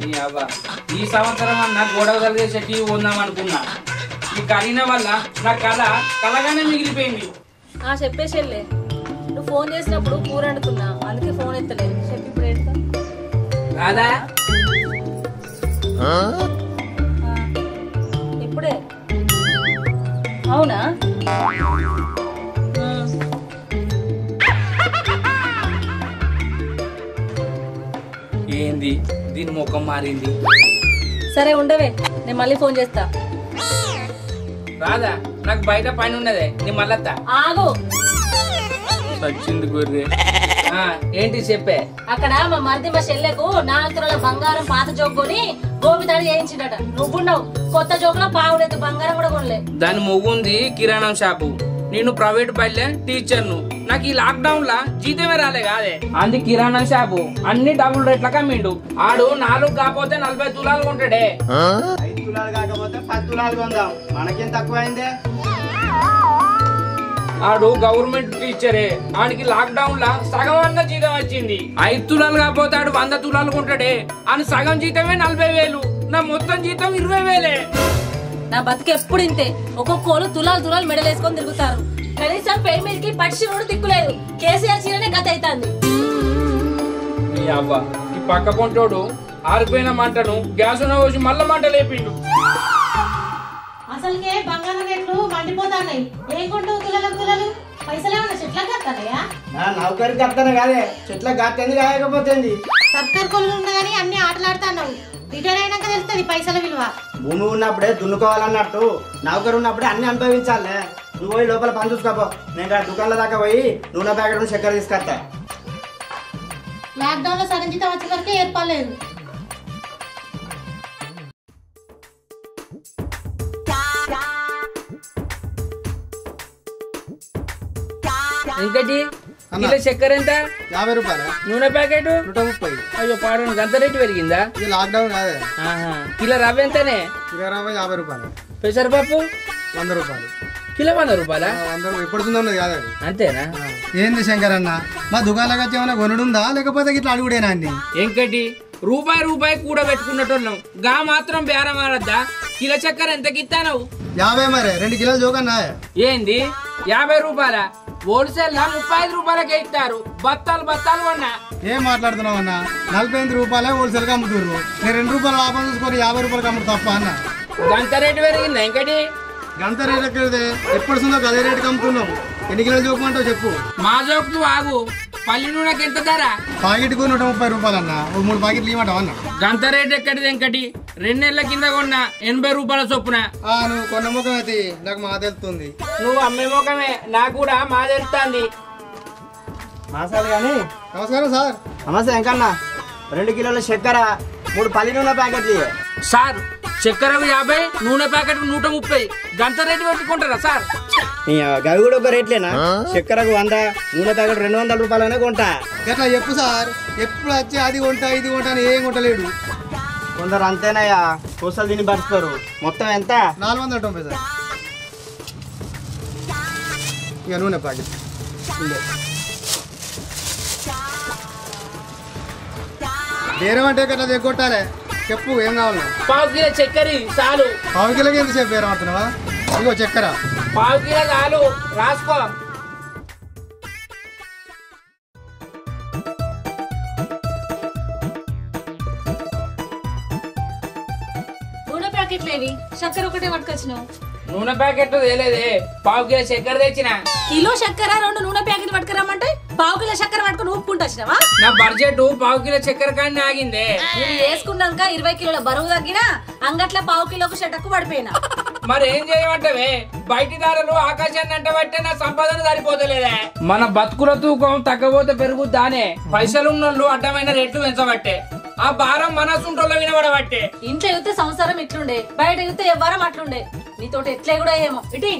ఈ సంవత్సరం అన్న గొడవ కలిగేసే టీవీ కొందాం అనుకున్నా. ఈ కరీనా వల్ల నా కళ కలగానే మిగిలిపోయింది. చెప్పేసేళ్ళే, నువ్వు ఫోన్ చేసినప్పుడు కూర వండుతున్నా, అందుకే ఫోన్ ఎత్తలేదు. చెప్పి ఇప్పుడు ఎడతా రాదా? ఇప్పుడే? అవునా? ఏంది దీని ముఖం మారింది? సరే ఉండవే, నేను మళ్ళీ ఫోన్ చేస్తా. రాదా? నాకు బయట పని ఉన్నదే, నీ మళ్ళత్తా. ఆగు. వచ్చింది గొర్రె. ఏంటి చెప్పే? అక్కడ మా మరిది మా చెల్లెకు 4 తులాల బంగారం పాత జోకుని గోపితాడు చేయించిండట. నువ్వున్నావు కొత్త జోకులో పావులేదు, బంగారం కూడా కొనలే. దాని మొగుంది కిరాణం షాపు, నేను ప్రైవేట్ పల్లె టీచర్ను. నాకు ఈ లాక్డౌన్ లా జీతమే రాలే కాదే. అంది కిరాణం షాపు అన్ని డబుల్ రేట్ల కమ్మిండు. ఆడు 4 కాకపోతే 40 తులాలు కొంటాడే. 5 తులాలు కాకపోతే 10 తులాలు కొందాం, మనకేం తక్కువైందే. ఆడు గవర్నమెంట్ టీచరే, ఆడికి లాక్డౌన్ లా సగం అన్న జీతం వచ్చింది. 5 తులాలు కాకపోతే ఆడు 100 తులాలు కొంటాడే. అని సగం జీతమే 40,000, నా మొత్తం జీతం 20,000. నా బతుకు ఎప్పుడు ఇంతే, ఒక్కొక్కరు తులాలు మెడలేసుకొని తిరుగుతారు. కనీసం పేరు మీదకి పక్షి కూడా దిక్కులేదు. కేసీఆర్ చీరనే గత అవుతుంది. ఈ పక్క పొంటోడు ఆరిపోయిన మంటను గ్యాస్ పోసి మళ్ళా మంట లేపిండు. అసలుకే బంగారం రేట్లు మండిపోతాయి. ఏం కొంటూ తులలు పైసలు ఏమన్నా చెట్లకు కట్టానయా? నౌకరికి కట్టాను కాదే, చెట్లకు కట్టేది కాయకపోతుంది. సర్కార్ కొలు ఉండగాని అన్ని ఆటలాడుతున్నావు. రిటైర్ అయినాక తెలుస్తుంది పైసల విలువ. భూమి ఉన్నప్పుడే దున్నుకోవాలన్నట్టు నౌకరు ఉన్నప్పుడే అన్ని అనుభవించాలే. నువ్వు పోయి లోపల పని చూసుకోపో, నేను దుకాణాల దాకా పోయి నూనె ప్యాకెట్ చక్కెర తీసుకొస్తా. లాక్డౌన్ లో సగం జీతం వచ్చే వరకే ఏర్పడలేదు. ఇంకటి కిలో చక్కెర ఎంత? 50 రూపాయలు. నూనె ప్యాకెట్ 130. అయ్యో పాడు, గంత రేటు పెరిగిందా? ఇది లాక్డౌన్ కాదే. కిలో రవ్వ ఎంతనే? కిలో రవ్వ 50 రూపాయలు. పెసరపప్పు 100 రూపాయలు. కిలో 100 రూపాయలా? 100 ఇప్పుడు ఉన్నది కాదు. అంతేనా? ఏంది శంకర్ అన్న, మా దుకాణాలకు వచ్చి ఏమైనా కొనుడుందా లేకపోతే ఇట్లా అడుగుడేనా అన్ని? ఇంకటి రూపాయి కూడా పెట్టుకున్నట్టు గా మాత్రం బేరం ఆడద్దా? కిలో చక్కెర ఎంతకి ఇస్తానవు? 50 మరి 2 కిలోలు జోకన్నా. ఏంది 50 రూపాయల? హోల్సేల్ 35 రూపాయలకే ఇస్తారు. బత్తాలు కొన్నా. ఏం మాట్లాడుతున్నావు అన్న? 45 రూపాయలే హోల్సేల్ గా అమ్ముతుర్రు. నేను 2 రూపాయలు లాభం చూసుకొని 50 రూపాయలకి అమ్ముడు తప్ప అన్న? గంత రేటు పెరిగిందా? ఇంకటి గంత రేట్ ఎక్కడిదే, ఎప్పుడు వస్తుందో అదే రేటుకి అమ్ముతున్నాం. ఎన్ని కిలోలు జోకమంటావు చెప్పు. మా జోకు ఆగు. పల్లి నూనెకి ఎంత ధర? ప్యాకెట్కు 130 రూపాయలు అన్న. 3 ప్యాకెట్లు ఇవ్వమంటావు అన్న? గంత రేట్ ఎక్కడిది ఇంకటి? 2 నెలల కింద కొన్నా 80 రూపాయల చొప్పున. నువ్వు కొన్న ముఖం అయితే నాకు మా తెలుస్తుంది. నువ్వు అమ్మే ముఖమే, నాకు కూడా మా తెలుస్తుంది. కానీ నమస్కారం సార్. నమస్తే ఎంకన్నా. 2 కిలోల చక్కెర, 3 పల్లి నూనె ప్యాకెట్లు. సార్ చక్కెర 50, నూనె ప్యాకెట్ 130. గంత రేటు పెట్టుకుంటారా సార్? గవి కూడా ఒక రేట్లేనా? చక్కెరకు 100, నూనె ప్యాకెట్ 200 రూపాయలనే కొంటా. ఎట్లా చెప్పు సార్, ఎప్పుడు వచ్చి అది కొంటా ఇది కొంటా అని ఏం కొంటలేడు. కొందరు అంతేనయ్యా, కోసలు తిని పరుస్తారు. మొత్తం ఎంత? 490 సార్. ఇక నూనె ప్యాకెట్ బేరం అంటే కట్లా దిగొట్టాలి. చెప్పు ఏం కావాలి? 1/2 కిలో చక్కెర చాలు. 1/2 కిలోకి ఎంతసేపు బేరం ఆడుతున్నావా? ఇగో చక్కెర 1/2 కిలో చాలు, రాసుకో. నూనె ప్యాకెట్లేవి? చక్కెర ఒకటే పట్టుకొచ్చినావు. నూనె ప్యాకెట్ తేలేదే, 1/2 కిలో చక్కెర తెచ్చిన. కిలో చక్కెర 2 నూనె ప్యాకెట్ పట్టుకురామంటే 1/2 కిలో చక్కెర పట్టుకుని ఊపుకుంటూ వచ్చినావా? నా బడ్జెట్ 1/2 కిలో చక్కెర కానీ ఆగిందే. నేను వేసుకున్నాక 20 కిలోల బరువు తగ్గినా అంగట్ల 1/2 కిలోకు షటక్కు పడిపోయినా. మరి ఏం చేయమంటావే? బయటి దారులు ఆకాశాన్ని అంటబట్టే నా సంపాదన సరిపోతలేదే. మన బతుకుల తూకం తగ్గబోతే పెరుగుద్దానే. పైసలున్నోళ్ళు అడ్డమైన రేట్లు పెంచబట్టే. ఆ భారం మనసుంటోళ్ళ వినబడబట్టే. ఇంట్లో యుద్ధ సంసారం ఇట్లుండే, బయట యుద్ధ ఎవ్వరం అట్లుండే. నీతోటి ఎట్లే కూడా ఏమో ఇటీ.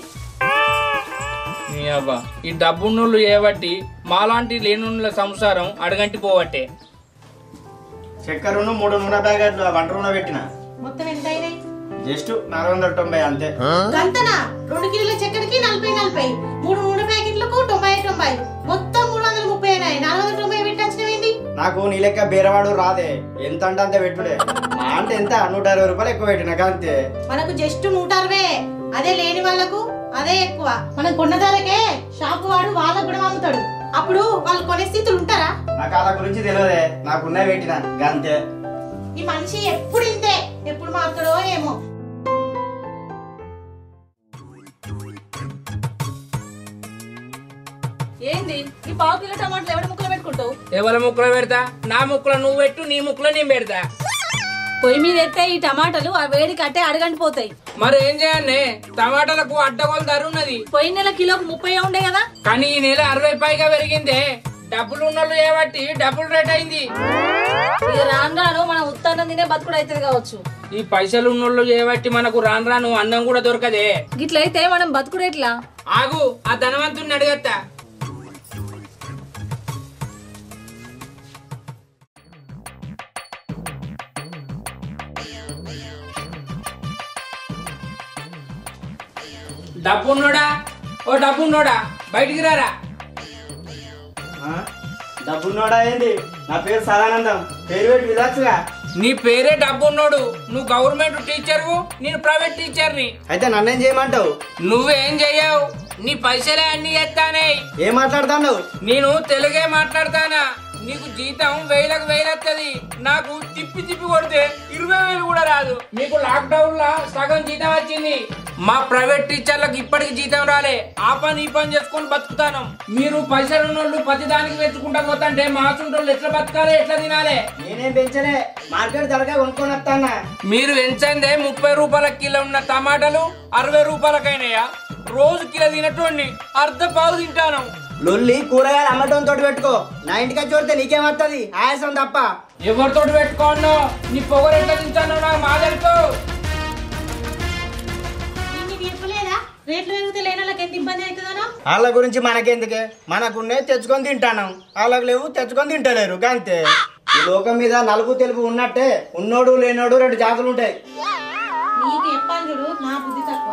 ఈ డబ్బున్నోళ్ళు ఏబట్టి మాలాంటి లేనుల సంసారం అడగంటి పోవట్టే. చక్కెరను 3 నూనె ప్యాకెట్లు 1 రూపాయ పెట్టిన. మొత్తం ఎంత అయినాయి? జస్ట్ 490 అంతే. గంతనా? 2 కిలోల చక్కెరకి 40, 3 నూనె ప్యాకెట్లకు 90, మొత్తం 330 అయినాయి. 490 పెట్టొచ్చినవేంది? నాకు నీ లెక్క బేరవాడు రాదే, ఎంత అంటే అంతే పెట్టుడే. మా అంటే ఎంత 160 రూపాయలు ఎక్కువ పెట్టినా అంతే. మనకు జస్ట్ 160, అదే లేని వాళ్ళకు అదే ఎక్కువ. మనం కొన్న ధరకే షాపు వాడు వాళ్ళకు కూడా అమ్ముతాడు. అప్పుడు వాళ్ళు కొనే స్థితులు ఉంటారా? నాకు అలా గురించి తెలియదే, నాకున్నా పెట్టినా అంతే. ఈ మనిషి ఎప్పుడు ఇంతే, ఎప్పుడు మారుతాడో ఏమో. ఏంది ఈ పావు కిలో టమాటాలు ఎవరి ముక్కలు పెట్టుకుంటావు? ఎవరి ముక్కలు పెడతా? నా ముక్కలు నువ్వు పెట్టు, నీ ముక్కలు నేను పెడతా. పొయ్యి మీద ఎత్తే ఈ టమాటాలు ఆ వేడికి అట్టే అడగంటిపోతాయి. మరి ఏం చేయాలి? టమాటాలకు అడ్డగోలు ధర ఉన్నది. పోయిన నెల కిలోకు 30 ఉండే కదా, కానీ ఈ నెల 60 పైగా పెరిగిందే. డబ్బులు ఉన్నోళ్ళు ఏబట్టి డబ్బులు రేట్ అయింది. ఇక రాను రాను మనం ఉత్తానం తినే బతుకుడు అవుతుంది కావచ్చు. ఈ పైసలు ఉన్నోళ్ళు ఏబట్టి మనకు రాను రాను అన్నం కూడా దొరకదే. గిట్లయితే మనం బతుకుడు ఎట్లా? ఆగు, ఆ ధనవంతుని అడగత్తా. డబ్బున్నోడా, ఓ డబ్బున్నోడా బయటికి రారా. డబ్బున్నోడా ఏంది? నా పేరు సదానందం, పేరు పెట్టి విలాసుగా. నీ పేరే డబ్బున్నోడు. నువ్వు గవర్నమెంట్ టీచర్వు, నేను ప్రైవేట్ టీచర్ని. అయితే నన్నేం చేయమంటావు? నువ్వేం చెయ్యవు, నీ పైసలే అన్ని చేస్తానే. ఏం మాట్లాడతాను? నేను తెలుగే మాట్లాడతానా. నీకు జీతం 1000కు 1000 వస్తుంది. నాకు తిప్పి తిప్పి కొడితే 20,000 కూడా రాదు. మీకు లాక్డౌన్ లా సగం జీతం వచ్చింది. మా ప్రైవేట్ టీచర్లకు ఇప్పటికి జీతం రాలే. ఆ పని ఈ పని చేసుకొని బతుకుతాను. మీరు పైసలు ఉన్నోళ్ళు ప్రతి దానికి వెతుకుంటా పోతాంటే మా చుంటోళ్ళు ఎట్లా బతకాలి, ఎట్లా తినాలి? నేనేం పెంచలే, మార్కెట్ ధరగా కొనుక్కొని వస్తానా. మీరు పెంచందే 30 రూపాయల కిలో ఉన్న టమాటాలు 60 రూపాయలకైనాయా? రోజు కిలో తినటోండి, అర్ధ పావు తింటాను. లొల్లి కూరగాయలు అమ్మటం తోటి పెట్టుకో. నా ఇంటికి చూడితే నీకేమవుతుంది? ఆయాసం తప్ప. ఎవరితోటి పెట్టుకోను? నీ పొగరు ఎట్లా తింటాను నాకు మాదలుతో. నీకు చెప్పలేదా రేట్లు పెరిగితే లేని వాళ్ళకి ఎంత ఇబ్బంది అవుతుందనో? వాళ్ళ గురించి మనకెందుకే, మనకున్నే తెచ్చుకొని తింటాను. వాళ్ళకి లేవు, తెచ్చుకొని తింటలేరు అంతే. ఈ లోకం మీద నలుగు తెలుపు ఉన్నట్టే ఉన్నోడు లేనోడు 2 జాతులు ఉంటాయి. నీకు చెప్పాను చూడు, నా బుద్ధి తక్కువ.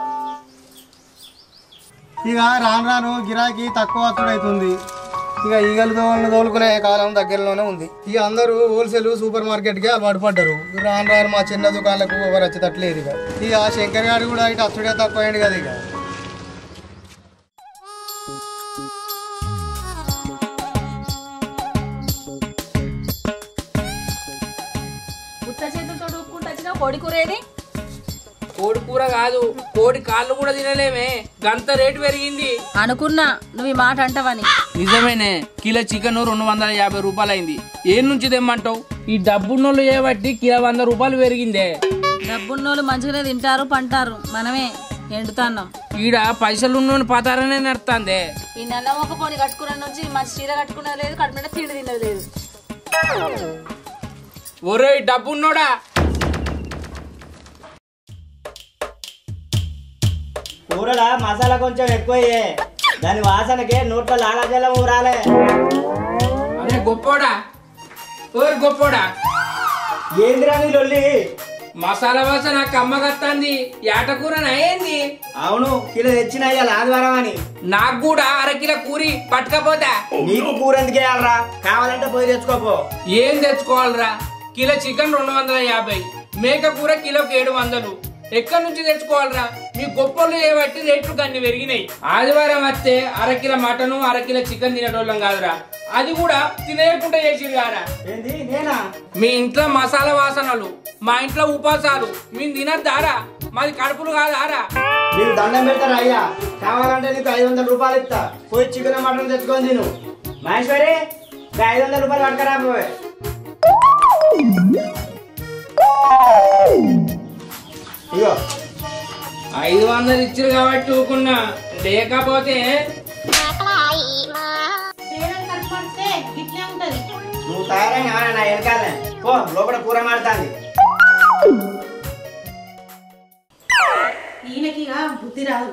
ఇక రాను రాను గిరాకీ తక్కువ అవుతుంది. ఇక ఈగలు తోలుకునే కాలం దగ్గరలోనే ఉంది. ఇక అందరూ హోల్సేల్ సూపర్ మార్కెట్కి అలవాటు పడ్డారు. రాను రాను మా చిన్న దుకాణాలకు ఎవరు వచ్చేటట్లేదు. ఇక శంకర్ గారు కూడా ఇటు అచ్చుడే తక్కువ అయింది కదా. ఇక ఉత్త చేతులతో ఊపుకుంటూ వచ్చిన కోడి కూర ఏది? కోడి కూర కాదు, కోడి కాళ్ళు కూడా తినలేమే, గంత రేటు పెరిగింది. అనుకున్నా నువ్వు ఈ మాట అంటావని. నిజమేనే, కిలో చికెన్ 250 రూపాయలు అయింది. ఏం నుంచి తెమ్మంటావు? ఈ డబ్బున్నోళ్ళు ఏబట్టి కిలో 100 రూపాయలు పెరిగిందే. డబ్బున్నోళ్ళు మంచిగానే తింటారు పంటారు, మనమే ఎండుతాన్నాం. ఈడ పైసలున్న పతారనే నడుతుందే. ఈ నెల ఒక పోని కట్టుకున్న నుంచి మంచి చీర కట్టుకున్నది లేదు, కడుపు మీద తిండి తిన్నది లేదు. ఒరే డబ్బున్నోడా, కూరల మసాలా కొంచెం ఎక్కువయ్యే, దాని వాసనకే నోట్లో లాలాజలం ఊరాలే. అరే గొప్పోడా, ఓరు గొప్పోడా, ఏందిరా నీ లొల్లి? మసాలా వాసన కమ్మగత్తాంది. ఏటకూరన ఏంది? అవును, కిలో తెచ్చినా ఇవాళ ఆదివారం అని. నాకు కూడా 1/2 కిలో కూరి పట్టుకపోతా. నీకు కూర ఎందుకు వేయాలరా? కావాలంటే పోయి తెచ్చుకోపో. ఏం తెచ్చుకోవాలరా? కిలో చికెన్ 250, మేక కూర కిలోకి 700. ఎక్కడి నుంచి తెచ్చుకోవాలరా? మీ గొప్పలు ఏబట్టి రేట్లు కన్ని పెరిగినాయి. ఆదివారం వస్తే 1/2 కిలో మటన్ 1/2 కిలో చికెన్ తినేటోళ్ళం కాదురా, అది కూడా తినేయకుండా చేసిరు కారా. ఏంది నేనా? మీ ఇంట్లో మసాలా వాసనలు, మా ఇంట్లో ఉపాసాలు. మేము తినద్దారా? మాది కడుపులు కాదారా? నీకు దండం పెడతారా అయ్యా? కావాలంటే నీకు 500 రూపాయలు ఇస్తా, పోయి చికెన్ మటన్ తెచ్చుకొని తిను. మహేశ్వరి 500 రూపాయలు పట్టుకరా పోయి. ఇగో 500 ఇచ్చారు కాబట్టి ఊకున్నా, లేకపోతే పేదలు కట్టుకొస్తే గిట్లే ఉంటది. నువ్వు తయారైన నా వెనకాలే పో, లోపల కూర మాడుతుంది. ఈయనకిగా బుద్ధి రాదు.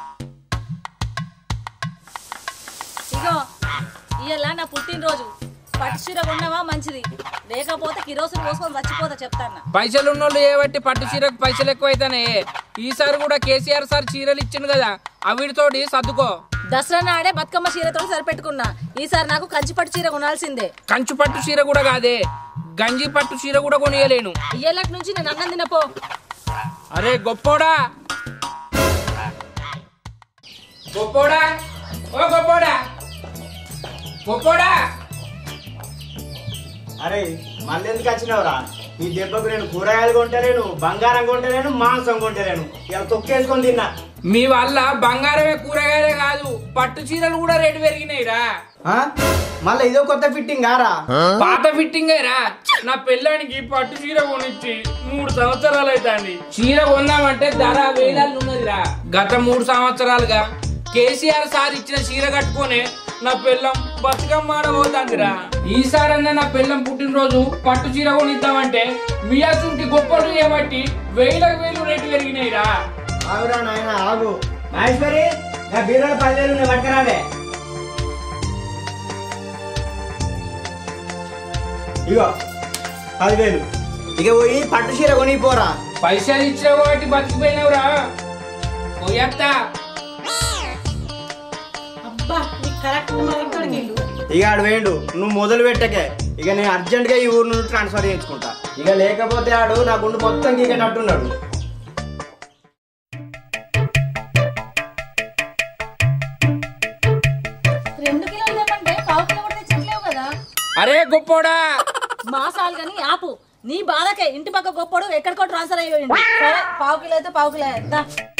ఇగో ఇయ్యాల నా పుట్టినరోజు, పట్టు చీర కొన్నావా మంచిది, లేకపోతే కిరోసిన్ పోసుకొని చచ్చిపోతా చెప్తాను. పైసలు ఉన్నోళ్ళు ఏబట్టి పట్టు చీరకు పైసలు ఎక్కువ అయితేనే. ఈసారి కూడా కేసీఆర్ సార్ చీరలు ఇచ్చిండు కదా, అవిటితోటి సర్దుకో. దసరా నాడే బతుకమ్మ చీరతో సరిపెట్టుకున్నా, ఈసారి నాకు కంచి పట్టు చీర కొనాల్సిందే. కంచు పట్టు చీర కూడా కాదే, గంజి పట్టు చీర కూడా కొనియలేను. ఇయ్యేళ్ళటి నుంచి నేను అన్నం తినపో. అరే గొప్పోడా గొప్పోడా, ఓ గొప్పోడా గొప్పోడా. అరే మళ్ళీ ఎందుకు వచ్చినావురా? ఈ దెబ్బకు నేను కూరగాయలు కొంటలేను, బంగారం కొంటలేను, మాంసం కొంటలేను. ఇలా తొక్కేసుకొని తిన్నా. మీ వల్ల బంగారమే కూరగాయలే కాదు, పట్టు చీరలు కూడా రేటు పెరిగినాయిరా. మళ్ళీ ఇదో కొత్త ఫిట్టింగ్ కారా? పాత ఫిట్టింగ్ రా. నా పిల్లానికి పట్టు చీర కొనిచ్చి 3 సంవత్సరాలు అవుతాంది. చీర కొందామంటే ధర వేలాలు ఉన్నదిరా. గత 3 సంవత్సరాలుగా కేసీఆర్ సార్ ఇచ్చిన చీర కట్టుకొని నా పిల్లం బతుకమ్మ ఆడబోతాందిరా. ఈసారన్నా నా పిల్లం పుట్టినరోజు పట్టు చీర కొనిద్దామంటే మియాసుంటి గొప్పలు చేయబట్టి వేలకు వేలు రేటు పెరిగినాయిరా. ఆగురా నాయన ఆగు. మహేశ్వరి, నా బీరోలో 10,000 ఉన్నాయి, పట్టుకురావే. ఇగో 10,000. ఇక పోయి పట్టు చీర కొనిపోరా. పైసలు ఇచ్చిన వాటి బతికిపోయినవురా. పోయేత్తా. అబ్బా నీకు కరెక్ట్ ఇక ఆడు వేయండు, నువ్వు మొదలు పెట్టకే. ఇక నేను అర్జెంట్ గా ఈ ఊరు నుండి ట్రాన్స్ఫర్ చేయించుకుంటా. ఇక లేకపోతే ఆడు నా గుండు మొత్తం గీకేటట్టున్నాడు. అరే గొప్పోడా, మాసాలు గాని ఆపు. నీ బాధకే ఇంటి పక్క గొప్పడు ఎక్కడికో ట్రాన్స్ఫర్ అయ్యింది. సరే, 1/2 కిలో అయితే 1/2 కిలో ఎంత.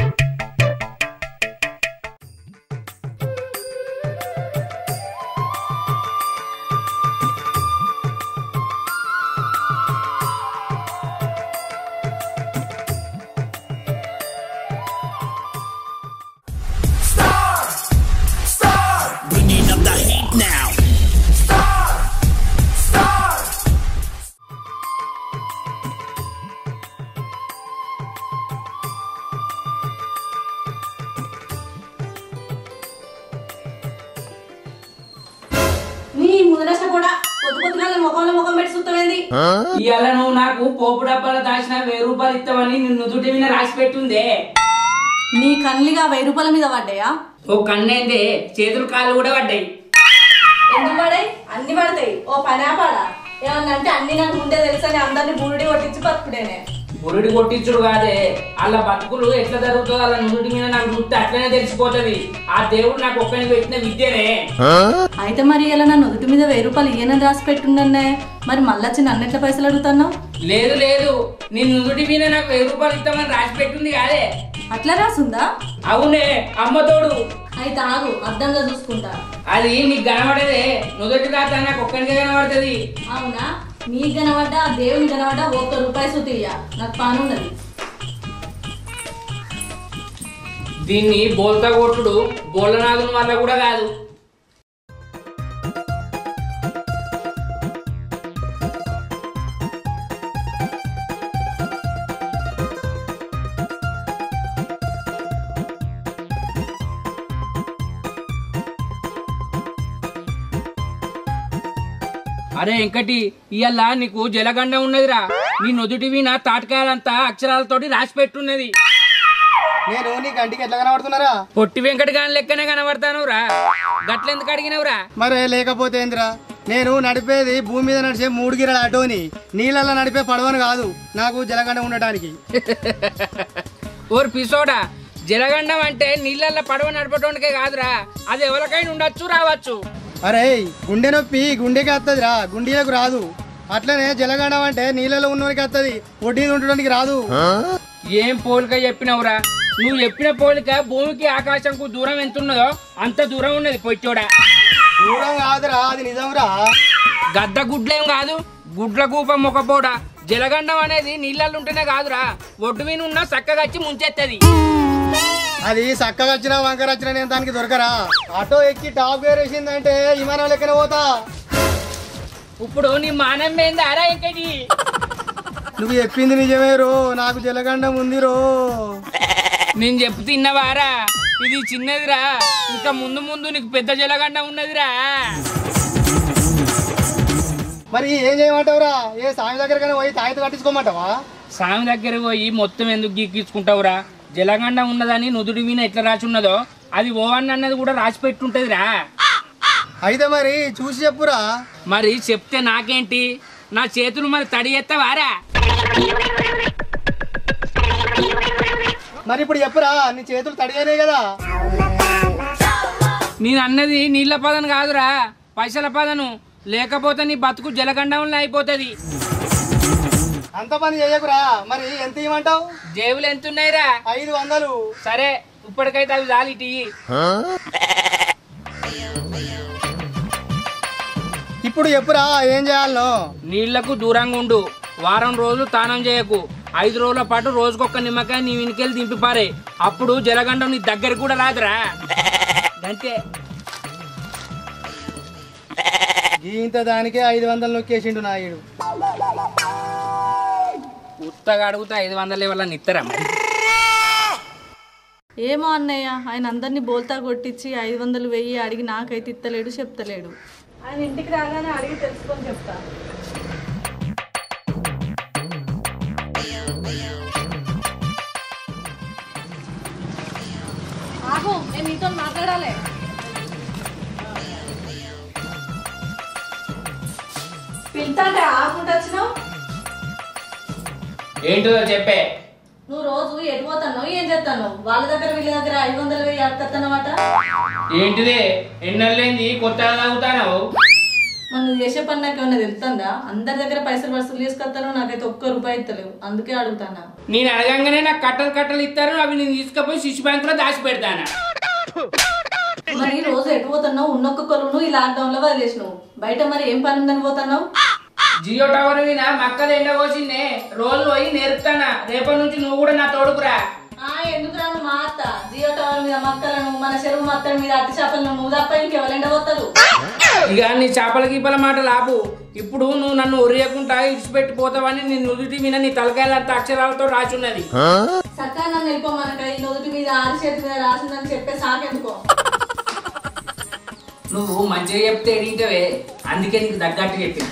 ఇవాళ నువ్వు నాకు పోపు డబ్బాలు దాచిన 1000 రూపాయలు ఇస్తావని నిన్ను నుదుటి మీద రాసి పెట్టుందే. నీ కన్నులుగా 1000 రూపాయల మీద పడ్డాయా? ఓ కన్నేందే, చేతులు కాళ్ళు కూడా పడ్డాయి. ఎందుకు పడాయి? అన్ని పడతాయి. ఓ పనా పడా ఏమన్నా అంటే అన్ని నాకు ముందే తెలుసని అందరినీ బురుడి కొట్టించి బతుకుడేనే. బురుడి కొట్టించుడు కాదే, అలా బతుకులు ఎట్లా జరుగుతుందో అలా నుదుటి మీద నాకు చూస్తే అట్లనే తెలిసిపోతుంది. ఆ దేవుడు నాకు ఒక్కని పెట్టిన విద్యనే. అయితే మరి ఇలా నా నుదుటి మీద 1000 రూపాయలు ఈయన రాసి పెట్టుండన్నే, మరి మళ్ళొచ్చి నన్ను ఎట్లా పైసలు అడుగుతున్నావు? లేదు లేదు, నీ నుదుటి మీద నాకు 1000 రూపాయలు ఇస్తామని రాసి పెట్టుంది కాదే. అట్లా రాసుందా? అవునే, అమ్మతోడు. అయితే ఆగు, అర్థంగా చూసుకుంటా. అది నీకు కనబడదే, నుదుటి రాత నాకు ఒక్కనికే కనబడుతుంది. అవునా? నీకు కనబడ్డా దేవుని కనబడ్డా 1 రూపాయి సుతీయ, నాకు పానున్నది. దీన్ని బోల్తా కొట్టుడు బోళ్ళనాథుని వల్ల కూడా కాదు. అరే వెంకటి, ఇవాళ నీకు జలగండ ఉన్నదిరా. నీ నుదుటి వీణ తాటకాయలంతా అక్షరాలతోటి రాసి పెట్టున్నది. నేను నీ కంటికి ఎట్లా కనబడుతున్నారా? పొట్టి వెంకటి గాని లెక్కనే కనబడతానురా. గట్లెందుకు అడిగినవురా? మరే లేకపోతే ఏందిరా, నేను నడిపేది భూమి మీద నడిచే 3 గిరల ఆటోని, నీళ్ళల్లో నడిపే పడవను కాదు నాకు జలగండ ఉండటానికి. ఓర్ పిసోడా, జలగండం అంటే నీళ్ళల్లో పడవ నడపటోనికే కాదురా, అది ఎవరికైనా ఉండొచ్చు రావచ్చు. అరే గుండె నొప్పి గుండెకి వస్తుందిరా, గుండెలకు రాదు. అట్లనే జలగండం అంటే నీళ్ళలో ఉన్నోనికి వస్తుంది, ఒడ్డీ ఉండడానికి రాదు. ఏం పోలిక చెప్పినవురా? నువ్వు చెప్పిన పోలిక భూమికి ఆకాశంకు దూరం ఎంత ఉన్నదో అంత దూరం ఉన్నది పొచ్చోడా. దూరం కాదురా, అది నిజంరా. గద్ద గుడ్లేం కాదు, గుడ్ల కూప మొక్కపోడా. జలగండం అనేది నీళ్ళల్లో ఉంటేనే కాదురా, ఒడ్డు మీద ఉన్న చక్కగా వచ్చి ముంచెత్తది. అది చక్కగా వచ్చినా వంకర వచ్చినా నేను దానికి దొరకరా. ఆటో ఎక్కి టాప్ గేర్ వేసిందంటే విమానం లెక్కన పోతా. ఇప్పుడు నీ మానం ఏంది అరా వెంకటి? నువ్వు చెప్పింది నిజమే రో, నాకు జలగండం ఉంది రో. నేను చెప్పు తిన్నవారా, ఇది చిన్నదిరా, ఇంకా ముందు ముందు నీకు పెద్ద జలగండం ఉన్నదిరా. మరి ఏం చేయమంటావురా? ఏ సామి దగ్గరకైనా పోయి తాయిత కట్టించుకోమంటావా? స్వామి దగ్గర పోయి మొత్తం ఎందుకు గీక్కించుకుంటావురా? జలగండ ఉన్నదని నుదుడి మీద ఎట్లా రాసి ఉన్నదో అది ఓవన్ అన్నది కూడా రాసి పెట్టుంటదిరా. అయితే మరి చూసి చెప్పురా. మరి చెప్తే నాకేంటి? నా చేతులు మరి తడి ఎత్తవారా? మరి ఇప్పుడు చెప్పురా, నీ చేతులు తడిగానే కదా. నేను అన్నది నీళ్ల పదను కాదురా, పైసల పదను. లేకపోతే నీ బతుకు జలగండంలో అయిపోతుంది. అంత పని చేయకురా. మరి ఎంత ఇవ్వమంటావు? జేబులు ఎంత ఉన్నాయిరా? 500. సరే ఇప్పటికైతే అవి చాలు. ఇటు ఇప్పుడు చెప్పురా ఏం చేయాలనో. నీళ్లకు దూరంగా ఉండు. వారం రోజులు తానం చేయకు. 5 రోజుల పాటు రోజుకొక్క నిమ్మకాయ నీ వెనుకెళ్ళి దింపి పారే. అప్పుడు జలగండం నీ దగ్గర కూడా రాదురా. అంతే. ఇంత దానికే 500 నొక్కేసిండు నాయుడు. ఉత్తగా అడుగుతా 500 వల్ల నిత్తరా? ఏమో అన్నయ్య, ఆయన అందరినీ బోల్తా కొట్టించి 500 1000 అడిగి నాకైతే ఇత్తలేడు, చెప్తలేడు. ఆయన ఇంటికి రాగానే అడిగి తెలుసుకొని చెప్తా. ఆగు, నేను నీతో మాట్లాడాలి. పిలుతాంటే ఆకుంటూ వచ్చినావు. ఏంటో చెప్పే. నువ్వు రోజు ఎటు పోతాను, ఏం చేస్తాను? వాళ్ళ దగ్గర వీళ్ళ దగ్గర 500 1000 అడగత్తన్నమాట. ఏంటిదే ఎన్నెళ్ళైంది కొత్తగా తాగుతాను? మరి నువ్వు చేసే పని నాకు ఏమన్నా తెలుస్తుందా? అందరి దగ్గర పైసలు వసూలు తీసుకొస్తాను, నాకైతే ఒక్క రూపాయి ఇస్తలేవు. అందుకే అడుగుతానా. నేను అడగంగానే నాకు కట్టలు ఇస్తారు. అవి నేను తీసుకుపోయి శిశు బ్యాంకులో దాచి పెడతాను. మరి రోజు ఎటు పోతున్నావు? ఉన్నొక్క కొలువును ఈ లాక్డౌన్ లో వదిలేసినావు. బయట మరి ఏం పని ఉందని పోతున్నావు? జియో టవర్ మీద మక్కలు ఎండకోసిందే. రోజు పోయి నేర్పుతానా. రేపటి నుంచి నువ్వు కూడా నా తోడుకురా. ఎందుకు రాను? మా అత్త జియో టవర్ మీద మక్కలను, మన చెరువు మత్తల మీద అట్టి చేపలను నువ్వు తప్ప ఇంకెవరు ఎండబోతారు? ఇక నీ చేపల గీపల మాట లాపు. ఇప్పుడు నువ్వు నన్ను ఉరియకుండా ఇడిచిపెట్టి పోతావని నీ నుదుటి మీద నీ తలకాయలంత అక్షరాలతో రాసున్నది. సక్కా నన్ను వెళ్ళిపోమనక. ఈ నుదుటి మీద 6 చేతి మీద రాసిందని చెప్పే సాకెందుకో. నువ్వు మంచిగా చెప్తే ఎడింటవే, అందుకే నీకు తగ్గట్టు చెప్పిన.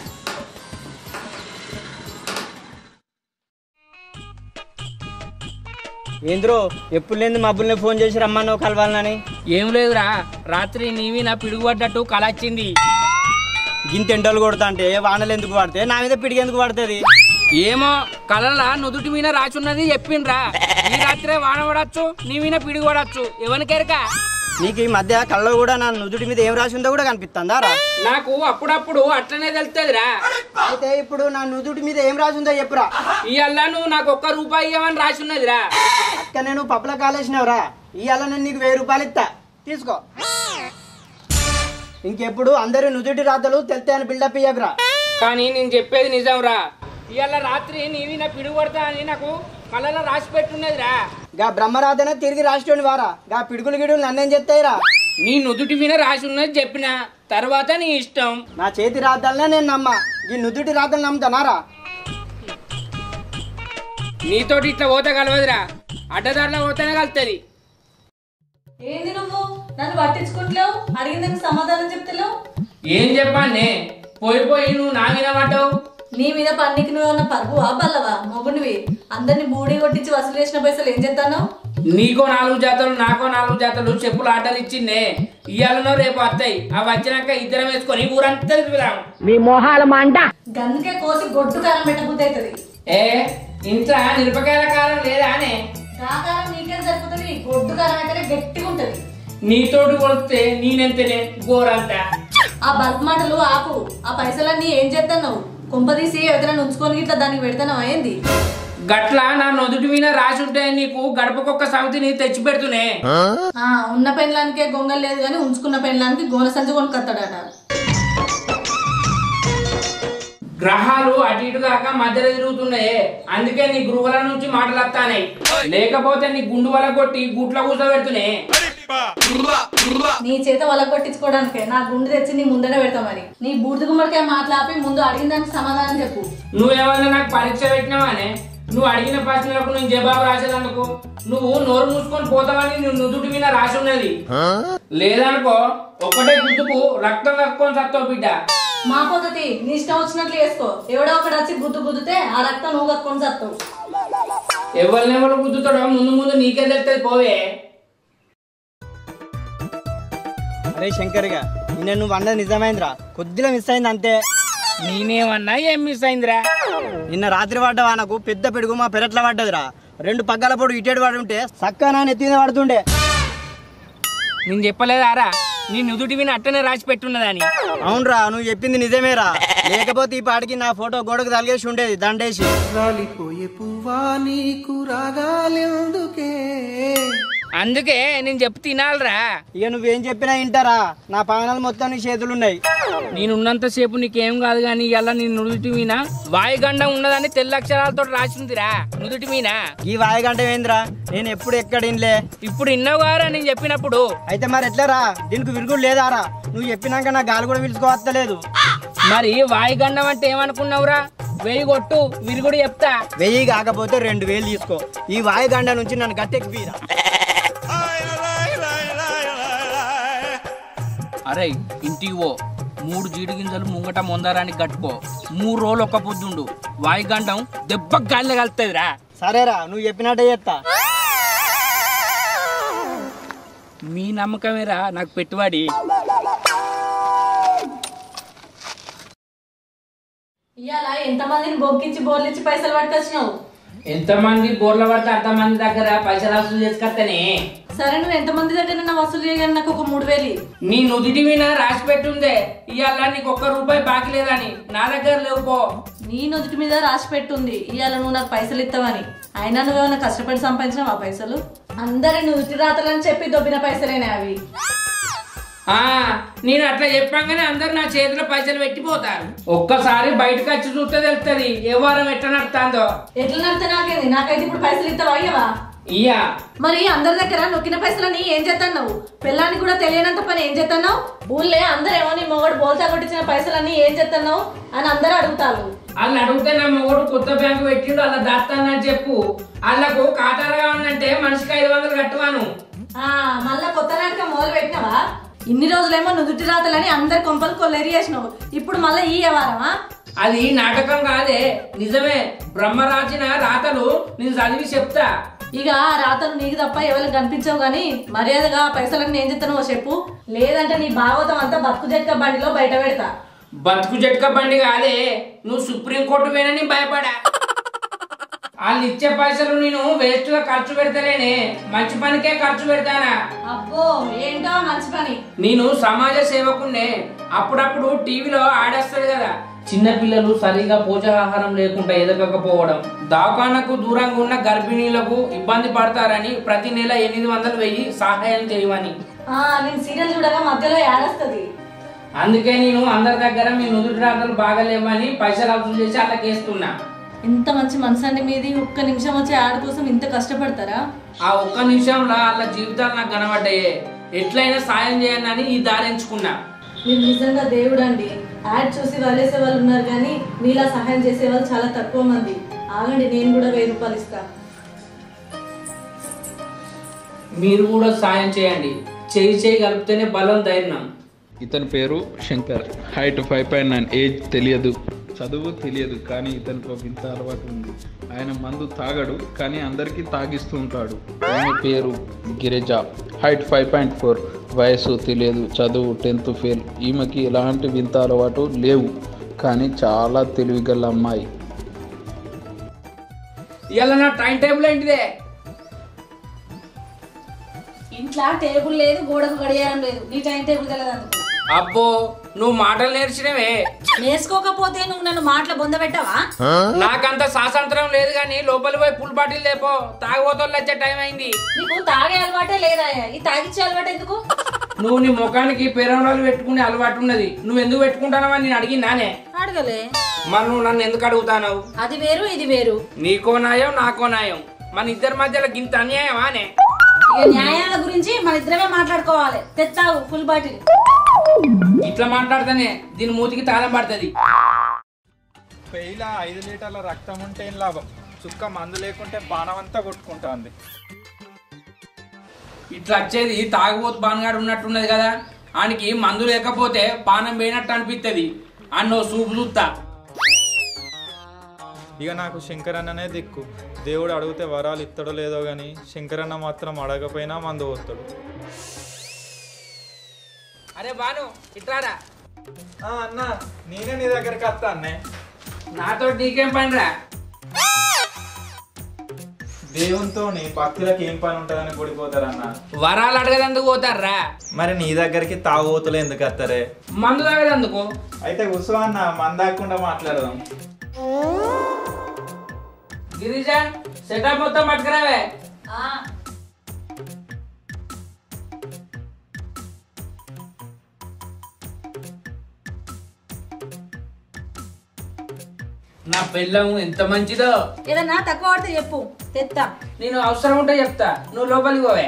ఏంద్రో ఎప్పుడు లేని మబ్బుల్ని ఫోన్ చేసి రమ్మన్నావు కలవాలని? ఏం లేదురా, రాత్రి నీవి నా పిడుగుపడ్డట్టు కలొచ్చింది. గింత ఎండలు కొడతా అంటే వానలు ఎందుకు పడితే నా మీద పిడిగి ఎందుకు పడుతుంది? ఏమో కలలా నుదుటి మీద రాచున్నది చెప్పిండ్రా. ఈ రాత్రే వాన పడచ్చు, నీ మీద పిడుగు పడచ్చు. ఎవరికెరక? నీకు ఈ మధ్య కళ్ళలో కూడా నా నుదుటి మీద ఏం రాసి ఉందో కూడా కనిపిస్తుందా రా? నాకు అప్పుడప్పుడు అట్లనే తెలుస్తుందిరా. అయితే ఇప్పుడు నా నుదుటి మీద ఏం రాసి ఉందో చెప్పురా. ఇవాళ నువ్వు నాకు 1 రూపాయి ఇవ్వమని రాసి ఉన్నదిరా. అక్క నేను పప్పులో కాలేసినవరా. ఇవాళ నేను నీకు 1000 రూపాయలు ఇస్తా, తీసుకో. ఇంకెప్పుడు అందరి నుదుటి రాతలు తెలితే అని బిల్డప్ ఇయ్యకురా. కానీ నేను చెప్పేది నిజంరా. ఇవాళ రాత్రి నీవి నా పిడుగు పడతా అని నాకు కళ్ళలో రాసి పెట్టున్నదిరా. గా బ్రహ్మరాధన తిరిగి రాసిటోని వారా. గా పిడుగులు గిడుగులు నన్నేం చెప్తాయిరా? నీ నుదుటి మీద రాసి ఉన్నది చెప్పిన తర్వాత నీ ఇష్టం. నా చేతి రాతలనే నేను నమ్మా, ఈ నుదుటి రాతలు నమ్ముతానారా? నీతోటి ఇట్లా పోతే కలవదురా, అడ్డదారిలో పోతేనే కలుతుంది. ఏంది నువ్వు నన్ను పట్టించుకుంటలేవు? అడిగిందని సమాధానం చెప్తలేవు. ఏం చెప్పానే? పోయి నువ్వు నా మీద పడ్డావు. నీ మీద పన్నికి నువ్వు ఉన్న పరుగువా బల్లవా? మొగుడివి. అందరిని బూడి కొట్టించి వసూలు చేసిన పైసలు ఏం చేస్తాను? నీకో 4 జాతలు నాకో 4 జాతలు చెప్పులు ఆటలు ఇచ్చిందే. ఇయ్యాలనో రేపు వస్తాయి. అవి వచ్చినాక ఇద్దరం వేసుకొని ఊరంతా తిరుగుదాం. మీ మొహాల మంట గందుకే కోసి గొడ్డు కారం పెట్టబుద్ధి అవుతుంది. ఏ ఇంట్లో నిరపకాయల కారం లేదా అనే? కారం నీకేం సరిపోతుంది? గొడ్డు కారం అయితేనే గట్టిగా ఉంటది. నీతోటి కొలిస్తే నేనెంతనే గోరంతా. ఆ బల్బ్ మాటలు ఆపు. ఆ పైసలన్నీ ఏం చేస్తాను? కుంపదీసి ఎవరైనా ఉంచుకొని ఇట్లా దానికి పెడతాను అయింది. గట్ల నా నుదుటి మీద రాసి ఉంటే నీకు గడపకొక్క సమితిని తెచ్చి పెడుతునే. ఉన్న పెండ్లానికే గొంగలు లేదు కానీ ఉంచుకున్న పెండ్లానికి గోన సంచి కొనుక్కొస్తాడట. గ్రహాలు అటు ఇటు కాక మధ్యలో తిరుగుతున్నాయే. అందుకే నీ గృహాల నుంచి మాటలు వస్తానాయి. లేకపోతే నీ గుండు వల కొట్టి గుట్ల కూర్చోబెడుతునే. నీ చేత వల కొట్టించుకోవడానికే నా గుండు తెచ్చి నీ ముందర పెడతా. మరి నీ బూడిద గుమ్మడికాయ మాట్లాపి ముందు అడిగిన దానికి సమాధానం చెప్పు. నువ్వేమన్నా నాకు పరీక్ష పెట్టినావానే? నువ్వు అడిగిన ప్రశ్నలకు నేను జవాబు రాసేదనుకో నువ్వు నోరు మూసుకొని పోతావని నువ్వు నుదుటి మీద రాసి ఉన్నది. లేదనుకో ఒకటే గుర్తుకు రక్తం కక్కుకొని సత్తావు బిడ్డ. మా పద్ధతి నీ ఇష్టం వచ్చినట్లు వేసుకో. ఎవడో ఒకటి వచ్చి గుద్దుతే ఆ రక్తం నువ్వు కక్కుని చస్తావు. ఎవరినెవరు గుద్దుతాడో ముందు ముందు నీకే తెలుస్తుంది పోవే. అరే శంకర్గా నిన్న నువ్వు అన్నది నిజమైందిరా, కొద్దిగా మిస్ అయింది అంతే. నేనేమన్నా ఏం మిస్ అయిందిరా? నిన్న రాత్రి పడ్డవా నాకు పెద్ద పిడుగు మా పెరట్ల పడ్డదిరా. 2 పగ్గాల పొడు ఇటేడు పడి ఉంటే చక్కగా నెత్తిన పడుతుండే. నేను చెప్పలేదారా నీ నుదుటి విని అట్టనే రాసి పెట్టున్నదని? అవునరా, నువ్వు చెప్పింది నిజమేరా. లేకపోతే ఈ పాటికి నా ఫోటో గోడకు తలిగేసి ఉండేది దండేసి. అందుకే నేను చెప్పు తినాలరా. ఇక నువ్వేం చెప్పినా వింటారా, నా పానాలు మొత్తం నీ చేతులున్నాయి. నేనున్నంత సేపు నీకేం కాదు గాని ఇలా నీ నుదుటి మీద వాయుగండం ఉన్నదని తెల్లక్షరాలతో రాసిందిరా నుదుటి మీద. ఈ వాయుగంట ఏందిరా, నేను ఎప్పుడు ఎక్కడ వినలే. ఇప్పుడు విన్నావుగారా నేను చెప్పినప్పుడు? అయితే మరి ఎట్లారా, దీనికి విరుగుడు లేదారా? నువ్వు చెప్పినాక నా గాలి కూడా విలుచుకోవట్లేదు. మరి వాయుగండం అంటే ఏమనుకున్నావురా? 1000 కొట్టు విరుగుడు చెప్తా. 1000 కాకపోతే 2000 తీసుకో. ఈ వాయుగండ నుంచి నన్ను గట్టెక్కిరా. అరే ఇంటికి పో, 3 జీడి గింజలు ముంగట మొందరానికి కట్టుకో. 3 రోజులు ఒక్క పొద్దుండు, వాయుగండం దెబ్బ గాలిలో కలుతుందిరా. సరేరా, నువ్వు చెప్పినట్టే చెప్తా. మీ నమ్మకమేరా నాకు పెట్టుబడి. ఇవాళ ఎంతమందిని బొక్కించి బోర్లిచ్చి పైసలు పట్టుకొచ్చినావు? ఎంతమంది బోర్ల పడితే అంతమంది దగ్గర పైసలు వసూలు చేసుకొస్తేనే. సరే నువ్వు ఎంతమంది దగ్గర వసూలు చేయగానే నాకు ఒక 3000. నీ నుదిటి మీద రాసి పెట్టుందే ఇవాళ నీకు ₹1 బాకీ లేదని. నా దగ్గర లేవు పో. నీ నుదుటి మీద రాసి పెట్టుంది ఇవాళ నువ్వు నాకు పైసలు ఇస్తావని. అయినా నువ్వేమన్నా కష్టపడి సంపాదించినావు ఆ పైసలు? అందరి నుదుటి రాతలని చెప్పి దొబ్బిన పైసలేనే అవి. నేను అట్లా చెప్పంగానే అందరు నా చేతిలో పైసలు పెట్టిపోతారు. ఒక్కసారి బయటకు వచ్చి చూస్తే తెలుస్తుంది ఏ వారం ఎట్లా నడుతుందో. ఎట్లా నడితే నాకేంది? నాకైతే ఇప్పుడు పైసలు ఇస్తావా అయ్యవా? ఇయ్యా. మరి అందరి దగ్గర నొక్కిన పైసలని ఏం చేస్తున్నావు? పిల్లానికి కూడా తెలియనంత పని ఏం చేస్తున్నావు? ఊళ్ళే అందరేమో నీ మొగడు బోల్తా కొట్టించిన పైసలన్నీ ఏం చేస్తున్నావు అని అందరూ అడుగుతారు. వాళ్ళు అడిగితే నా మొగడు కొత్త బ్యాంకు పెట్టిండు అలా దాస్తానని చెప్పు. వాళ్ళకు ఖాతాలు కావాలంటే మనిషికి 500 కట్టువాను. మళ్ళా కొత్త నాటకం మొదలు పెట్టినవా? ఇన్ని రోజులేమో నుదుటి రాతలని అందరి కొంపలు కొల్లేరి చేసినావు, ఇప్పుడు మళ్ళీ ఈ వ్యవహారమా? అది నాటకం కాదే, నిజమే. బ్రహ్మ రాసిన రాతలు నేను చదివి చెప్తా. ఇక రాతలు నీకు తప్ప ఎవరికి కనిపించవు గాని మర్యాదగా పైసలన్నీ ఏం చెప్తానో చెప్పు, లేదంటే నీ భాగవతం అంతా బతుకు జట్క బండిలో బయట పెడతా. బతుకు జట్క బండి కాదే, నువ్వు సుప్రీంకోర్టు పోయినని భయపడా. వాళ్ళు ఇచ్చే పైసలు నేను వేస్ట్ గా ఖర్చు పెడతలేనే, మంచి పనికే ఖర్చు పెడతానా. అబ్బో ఏంటో మంచి పని. నేను సమాజ సేవకున్నే. అప్పుడప్పుడు టీవీలో ఆడేస్తాడు కదా, చిన్న పిల్లలు సరిగా పోషకాహారం లేకుండా ఎదగకపోవడం, దవాఖానకు దూరంగా ఉన్న గర్భిణీలకు ఇబ్బంది పడతారని ప్రతి నెల 800,000 సహాయం చేయమని. నేను సీరియల్ చూడగా మధ్యలో ఏడొస్తుంది. అందుకే నేను అందరి దగ్గర మీ నుదుటి రాతలు బాగాలేవని పైసలు వసూలు చేసి అట్లా కేస్తున్నా. ఇంత మంచి మనసు అండి మీది. ఒక్క నిమిషం వచ్చే ఆడ కోసం ఇంత కష్టపడతారా? ఆ ఒక్క నిమిషంలో వాళ్ళ జీవితాలు నాకు కనబడ్డాయే. ఎట్లయినా సాయం చేయాలని ఈ దారి ఎంచుకున్నా. మీరు నిజంగా దేవుడు అండి. యాడ్ చూసి వదిలేసే వాళ్ళు ఉన్నారు కానీ మీలా సహాయం చేసే వాళ్ళు చాలా తక్కువ మంది. ఆగండి, నేను కూడా ₹1000 ఇస్తా. మీరు కూడా సాయం చేయండి. చేయి కలిపితేనే బలం, ధైర్యం. ఇతని పేరు శంకర్. హైట్ 5.9, ఏజ్ తెలియదు, చదువు తెలియదు, కానీ ఇతనికి ఒక ఇంత అలవాటు ఉంది. ఆయన మందు తాగడు కానీ అందరికీ తాగిస్తూ ఉంటాడు. ఆయన పేరు గిరిజ. హైట్ 5.4, వయసు తెలియదు, చదువు 10th ఫెయిల్. ఈమెకి ఎలాంటి వింత అలవాటు లేవు కానీ చాలా తెలివిగల అమ్మాయి. ఇలా నా టైం టేబుల్ ఏంటిదే? ఇంట్లో టేబుల్ లేదు, గోడకు గడియారం లేదు, నీ టైం టేబుల్ తెలియదు. అబ్బో, నువ్వు మాటలు నేర్చినవే. నేర్చుకోకపోతే నువ్వు నన్ను మాటలు బొంద పెట్టావా? నాకంత స్వాతంత్రం లేదు గాని లోపలి పోయి ఫుల్ బాటిల్ లేపో, తాగబోతోళ్ళు వచ్చే టైం అయింది. నీకు తాగే అలవాటే లేదా? ఈ తాగిచ్చే అలవాటు ఎందుకు? నువ్వు నీ ముఖానికి పెరవడాలు పెట్టుకునే అలవాటు ఉన్నది. నువ్వు ఎందుకు పెట్టుకుంటానవని నేను అడిగినానే. అడగలే. మరి నువ్వు నన్ను ఎందుకు అడుగుతావు? అది వేరు ఇది వేరు. నీకో న్యాయం నాకో న్యాయం, మన ఇద్దరి మధ్యలో గింత అన్యాయమానే. ఇక న్యాయాల గురించి మన ఇద్దరమే మాట్లాడుకోవాలి. తెచ్చావు ఫుల్ బాటిల్. ఇట్లా మాట్లాడితేనే దీని మూతికి తాళం పడుతుంది. పెయిలా 5 లీటర్ల రక్తం ఉంటే ఏం లాభం? చుక్క మందు లేకుంటే బాణం అంతా కొట్టుకుంటుంది. ఇట్లా వచ్చేది తాగుబోతు బాణగాడు ఉన్నట్టున్నది కదా. ఆయనకి మందు లేకపోతే పానం పోయినట్టు అనిపిస్తుంది. అన్నో సూపు చూస్తా. ఇక నాకు శంకరన్ననే దిక్కు. దేవుడు అడిగితే వరాలు ఇస్తాడో లేదో గాని శంకరన్న మాత్రం అడగపోయినా మందు పోతాడు. అరే బాను ఇట్లారా. అన్న నేనే నీ దగ్గరికి వస్తా అన్నే. నాతో నీకేం పనిరా? దేవునితో భక్తులకు ఏం పని ఉంటుందని గుడిపోతారన్న. వరాలు అడగదందుకు పోతారా? మరి నీ దగ్గరికి తాగుబోతులు ఎందుకు వస్తారే? మందు తాగదందుకు. అయితే కూర్చో అన్న, మందాకుండా మాట్లాడదాం. గిరిజ సెటప్ మొత్తం పట్టుకురావే. నా పెళ్ళం ఎంత మంచిదో. ఏదన్నా తక్కువ పడితే చెప్పు తెత్తా. నేను అవసరం ఉంటే చెప్తా, నువ్వు లోపలికి పోవే.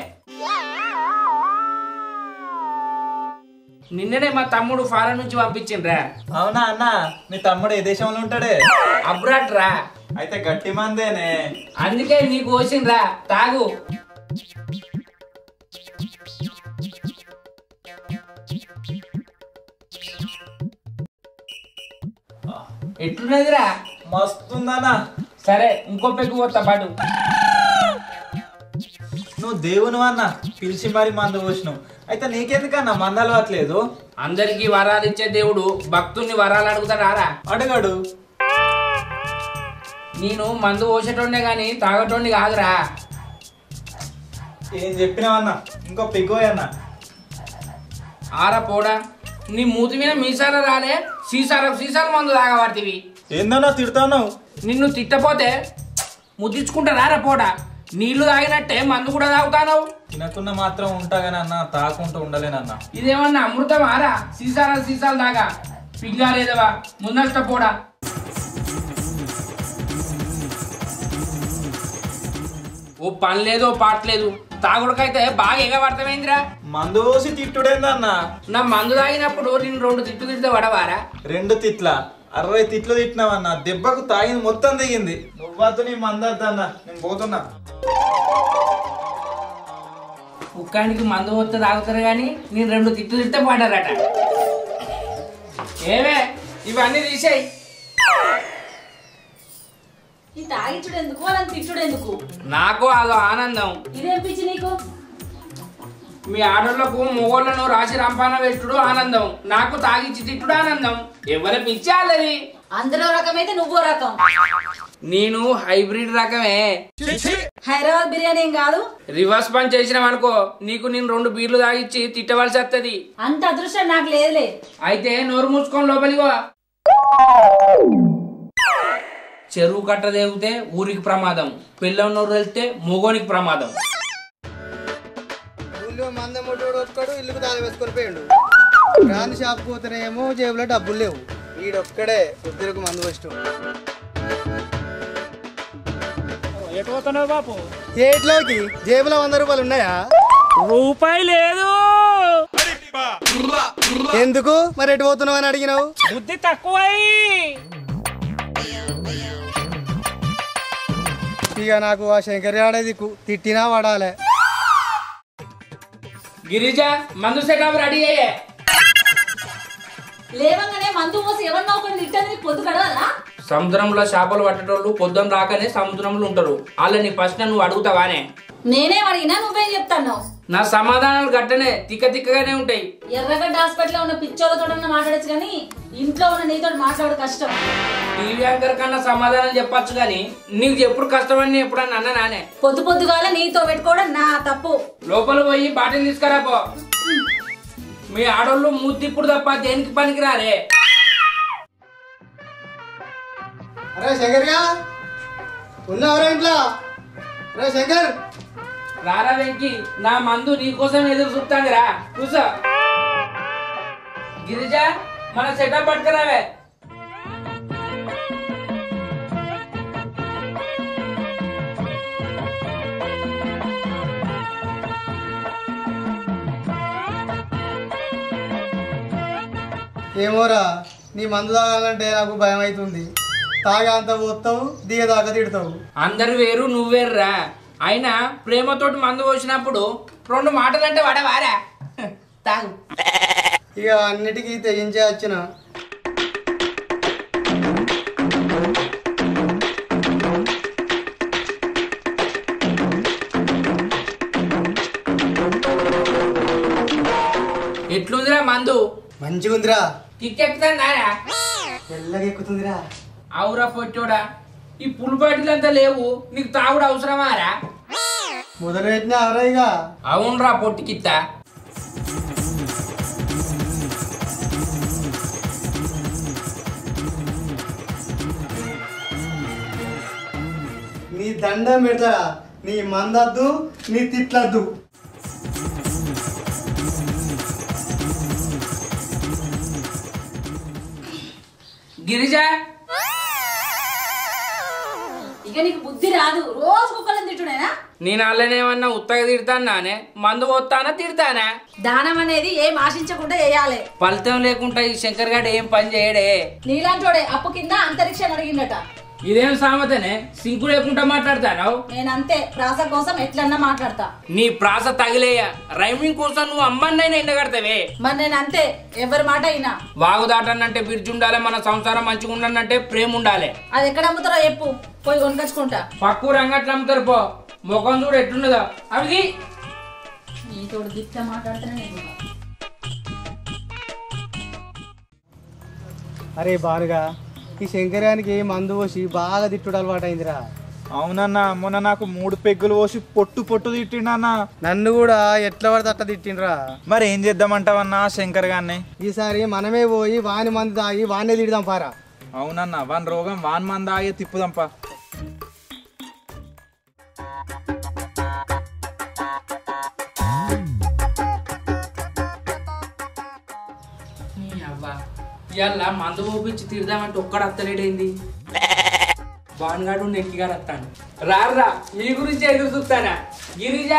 నిన్ననే మా తమ్ముడు ఫారెన్ నుంచి పంపించిండ్రా. అవునా అన్న, నీ తమ్ముడు ఏ దేశంలో ఉంటాడే? అబ్రాడ్ రా. అయితే గట్టి మందేనే. అందుకే నీకు వచ్చిండ్రా, తాగు. ఎట్లున్నదిరా? మస్తుందనా. సరే ఇంకో పెగ్గు పోతా పాటు. నువ్వు దేవును అన్న, పిలిచి మరి మందు పోసినావు. అయితే నీకెందుకన్నా మందు అలవాట్లేదు? అందరికి వరాలు ఇచ్చే దేవుడు భక్తుల్ని వరాలు అడుగుతాడా? అడగడు. నేను మందు పోసేటోండే గాని తాగటోండి కాదురా. ఏం చెప్పినావన్నా? ఇంకో పెగ్గోయన్న. ఆరా పోడా, నీ మూతి మీద మీసాల రాలే, సీసాలు మందు తాగబడితివి. ఏందన్నా తిడతావు? నిన్ను తిట్టపోతే ముద్దించుకుంటారా రా పోడా. నీళ్లు తాగినట్టే మందు కూడా తాగుతావు. తినకుండా మాత్రం ఉంటాగానన్నా, తాకుంటూ ఉండలేనన్నా. ఇదేమన్నా అమృతం ఆరా? సీసాలు దాకా పిగ్గాలేదవా ముందస్త పోడా. ఓ పని లేదు పాట లేదు, తాగుడుకైతే బాగా ఎగబడతామేందిరా. మందు పోసి తిట్టుడేందన్నా? నా మందు తాగినప్పుడు నేను 2 తిట్లు తిడితే పడవారా? 2 తిట్ల 60 తిట్లు తిట్టినావన్నా. దెబ్బకు తాగింది మొత్తం దిగింది. నువ్వద్దు, నీ మందద్దన్నా, నేను పోతున్నా. కుక్కానికి మందు వస్తే తాగుతారు కానీ నేను 2 తిట్లు తిడితే పడ్డారట. ఏమే ఇవన్నీ తీసేయి. ఈ తాగిచ్చుడు ఎందుకు, వాళ్ళని తిట్టుడు ఎందుకు? నాకు అదో ఆనందం. ఇదేం పిచ్చి నీకు? మీ ఆడోళ్లకు మొగోళ్లను రాసి రంపాన పెట్టుడు ఆనందం, నాకు తాగిచ్చి తిట్టుడు ఆనందం. ఎవరి పిచ్చి వాళ్ళది. అందరో రకమైతే నువ్వో రకం. నేను హైబ్రిడ్ రకమే. హైదరాబాద్ బిర్యానీ ఏం కాదు. రివర్స్ పని చేసినావనుకో నీకు నేను 2 బీర్లు తాగిచ్చి తిట్టవలసి వస్తుంది. అంత అదృష్టం నాకు లేదులే. అయితే నోరు మూసుకొని లోపలికి పో. చెరువు కట్ట దేగితే ఊరికి ప్రమాదం, పిల్లం నోరు వెళ్తే మొగోనికి ప్రమాదం. ఊళ్ళో మందముడ్డోడు ఒక్కడు ఇల్లుకు తాళం వేసుకొని పోయిండు. గాంధీ షాప్ పోతేనేమో జేబులో డబ్బులు లేవు. వీడొక్కడే పొద్దులకు మందు పోస్ట్. ఏట్లోకి జేబులో 100 రూపాయలు ఉన్నాయా? రూపాయి లేదు. ఎందుకు మరి ఎటు పోతున్నావు అని అడిగినావు? బుద్ధి తక్కువ. ఇక నాకు ఆ శంకర్ ఆడేది తిట్టినా వాడాలే. గిరిజ మందు సెటప్ రెడీ అయ్యే. లేవంగానే మందు పోసి ఎవరినో ఒకటి తిట్టని పొద్దు కడవాలా? సముద్రంలో చేపలు పట్టేటోళ్ళు పొద్దున రాకనే సముద్రంలో ఉంటారు. వాళ్ళని ఫస్ట్ నువ్వు అడుగుతావానే? నేనేం అడిగినా నువ్వేం చెప్తాను? నా సమాధానాలు గట్టనే తిక్కగానే ఉంటాయి. ఎర్రగడ్డ హాస్పిటల్లో ఉన్న పిచ్చోళ్ళతో మాట్లాడచ్చు కానీ ఇంట్లో ఉన్న నీతో మాట్లాడు కష్టం. టీవీ యాంకర్ కన్నా సమాధానం చెప్పచ్చు కానీ నీకు ఎప్పుడు కష్టమని ఎప్పుడన్నా అన్నా నానే? పొద్దుగాల నీతో పెట్టుకోవడం నా తప్పు. లోపల పోయి బాటిల్ తీసుకురా పో. మీ ఆడోళ్ళు మూతిప్పుడు తప్ప దేనికి పనికిరారే. అరే శంకర్గా ఉన్నావరా ఇంట్లో? అరే శంకర్ రారా వెంకి, నా మందు నీకోసం ఎదురు చూస్తాంది రా. కూసో. గిరిజ మన సెటప్ పట్టుకురావే. ఏమోరా, నీ మందు తాగాలంటే నాకు భయం అవుతుంది. తాగా అంత పోతావు, దిగదాకా తిడతావు. అందరు వేరు నువ్వేర్రా. అయినా ప్రేమతోటి మందు పోసినప్పుడు 2 మాటలంటే వాడవారా? తాగు. ఇక అన్నిటికీ తెగించే వచ్చిన ఎట్లుందిరా మందు? మంచిగా ఉందిరా. కిక్కెక్కుతారా? తెల్లగా ఎక్కుతుందిరా. అవురా పొట్టోడా, ఈ పుల్ బాటిలంతా లేవు, నీకు తాగుడు అవసరమారా? మొదలు పెట్టినా అవరాయిగా. అవునరా పొట్టికిత్త. నీ దండం పెడతారా, నీ మందద్దు, నీ తిట్లద్దు. గిరిజా, ఇక నీకు బుద్ధి రాదు, రోజు కుక్కలను తిట్టుడేనా? నేను అల్లనేమన్నా ఉత్తగా తిడతానానే? మందు పోతానా తిడతానా? దానం అనేది ఏం ఆశించకుండా చేయాలి. ఫలితం లేకుండా ఈ శంకర్ గారు ఏం పని చేయడే. నీలాంటోడే అప్పు కింద అంతరిక్షం అడిగిందట. ఇదేం సామెతనే, సింకు లేకుండా మాట్లాడతాను? నేనంతే, ప్రాస కోసం ఎట్లన్నా మాట్లాడతా. నీ ప్రాస తగిలేయ, రైమింగ్ కోసం నువ్వు అమ్మన్నైనా ఎండగడతావే. మరి నేను అంతే, ఎవరి మాట అయినా. వాగు దాటనంటే బిర్జు ఉండాలి, మన సంసారం మంచిగా ఉండనంటే ప్రేమ ఉండాలి. అది ఎక్కడ అమ్ముతారో చెప్పు, పోయి కొనుకొచ్చుకుంటా. పక్కు రంగట్లు అమ్ముతారు పో. ముఖం చూడు ఎట్లున్నదో. అవి నీతో గిట్ట మాట్లాడుతూనే. అరే బాలుగా, ఈ శంకరానికి మందు పోసి బాగా తిట్టుడు అలవాటు అయిందిరా. అవునన్నా, మొన్న నాకు 3 పెగ్గులు పోసి పొట్టు పొట్టు తిట్టిండన్నా. నన్ను కూడా ఎట్లా పడితే అట్లా తిట్టిండ్రా. మరి ఏం చేద్దామంటావన్నా శంకర్ గారిని? ఈసారి మనమే పోయి వాని మంది తాగి వాడినే తిడదాం పారా. అవునన్నా, వాని రోగం వాన్ మంది ఆగే తిప్పుదాంపా. ఇవాళ మందు పోపించి తిడదామంటే ఒక్కడ అత్తలేడైంది. బాన్గాడు నెక్కిగా వస్తాను. రారా, ఈ గురించి ఎదురు చూస్తానా? గిరిజా,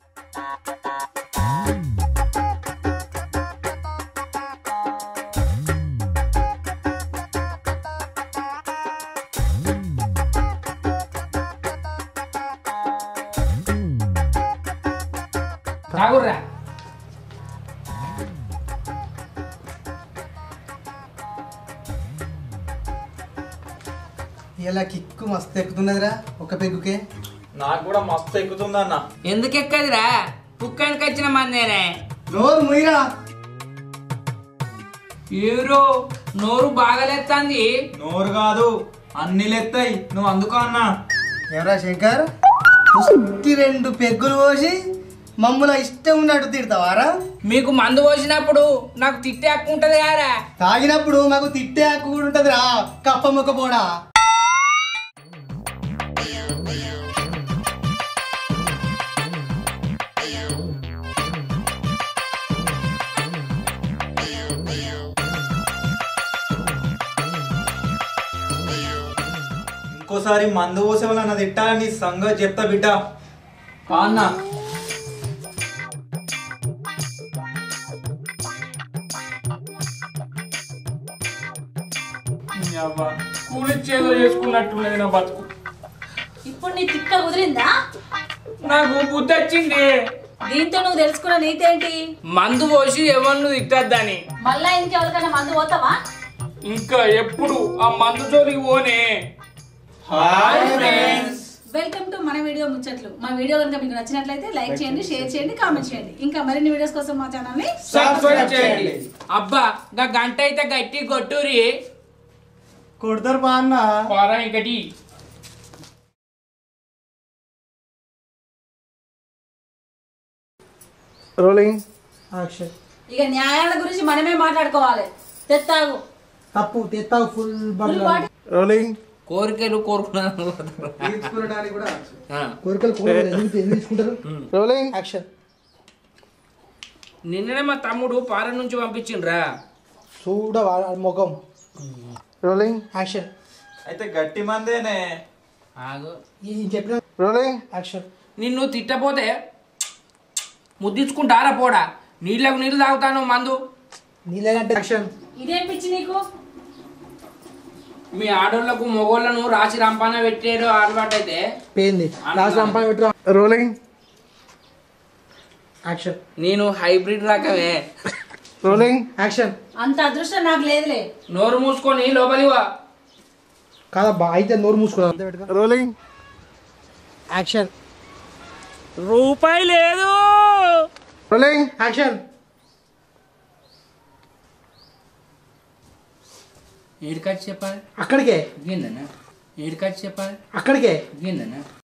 రాగుర్రా. ఇలా కిక్కు మస్తు ఎక్కుతున్నదిరా ఒక పెగ్గుకే. నాకు కూడా మస్తు ఎక్కుతుందన్నా. ఎందుకు ఎక్కదిరా? కుక్కానికి వచ్చిన మందేనే. నోరు ముయిరా. ఏరో నోరు బాగాలేస్తాంది. నోరు కాదు, అన్ని లెత్తాయి. నువ్వు అందుకో అన్నా. ఎవరా శంకర్, 2 పెగ్గులు పోసి మమ్మల్ని ఇష్టం ఉన్నట్టు తిడతావారా? మీకు మందు పోసినప్పుడు నాకు తిట్టే హక్కు ఉంటది కారా? తాగినప్పుడు మాకు తిట్టే హక్కు కూడా ఉంటదిరా, కప్ప ముక్క పోడా. ఇంకోసారి మందు పోసే వాళ్ళ తిట్టాలని సంగతి చెప్తా బిడ్డ. అన్నా కూలిచ్చేదో చేసుకున్నట్టున్నది నా బతుకు. ఇప్పుడు నీ తిక్క కుదిరిందా? నాకు బుద్ధి వచ్చింది. దీంతో నువ్వు తెలుసుకున్న నీతేంటి? మందు పోసి ఎవరిని తిట్టద్దని. మళ్ళా ఇంకెవరికైనా మందు పోతావా? ఇంకా ఎప్పుడు ఆ మందు జోలికి పోనే. హాయ్ ఫ్రెండ్స్, వెల్కమ్ టు మన వీడియో ముచ్చట్లు. మా వీడియో కనుక మీకు నచ్చినట్లయితే లైక్ చేయండి, షేర్ చేయండి, కామెంట్ చేయండి. ఇంకా మరిన్ని వీడియోస్ కోసం మా ఛానల్ ని సబ్స్క్రైబ్ చేయండి. అబ్బా గా గంట అయితే గట్టి కొట్టురి. కొడతారు బా అన్న. పారా ఇంకటి. Rolling action. ఇక న్యాయాల గురించి మనమే మాట్లాడుకోవాలి. తెత్తాగు తప్పు తెత్తావు ఫుల్ ఫుల్ బాటిల్. రోలింగ్. కోరికలు కోరుకున్నాను. తీర్చుకోవడానికి కూడా కోరికలు తీసుకుంటారు. Rolling action. నిన్ననే మా తమ్ముడు పార నుంచి పంపించిండ్రా. చూడ ముఖం. Rolling action. అయితే గట్టి మందేనే. ఆగు. చెప్పిన రోలింగ్ యాక్షన్. నిన్ను తిట్టపోతే ముద్దించుకుంటారా పోడా? నీళ్ళకు నీళ్ళు తాగుతాను మందు. నీళ్ళంటే యాక్షన్. ఇదేం పిచ్చి నీకు? మీ ఆడోళ్లకు మొగోళ్లను రాసి రంపాన పెట్టేడు అలవాటు అయితే పేంది లాస్ట్ రంపాన పెట్టు. Rolling action. నేను హైబ్రిడ్ రకమే. Rolling action. అంత అదృష్టం నాకు లేదులే. నోరు మూసుకొని లోపలివా. కాదబ్బా, అయితే నోరు మూసుకున్నా. Rolling action. రూపాయి లేదు. Rolling action. ఏడుకచ్చి చెప్పాలి అక్కడికే గిన్నెనా ఏడుకచ్చి చెప్పాలి అక్కడికే గిన్నెనా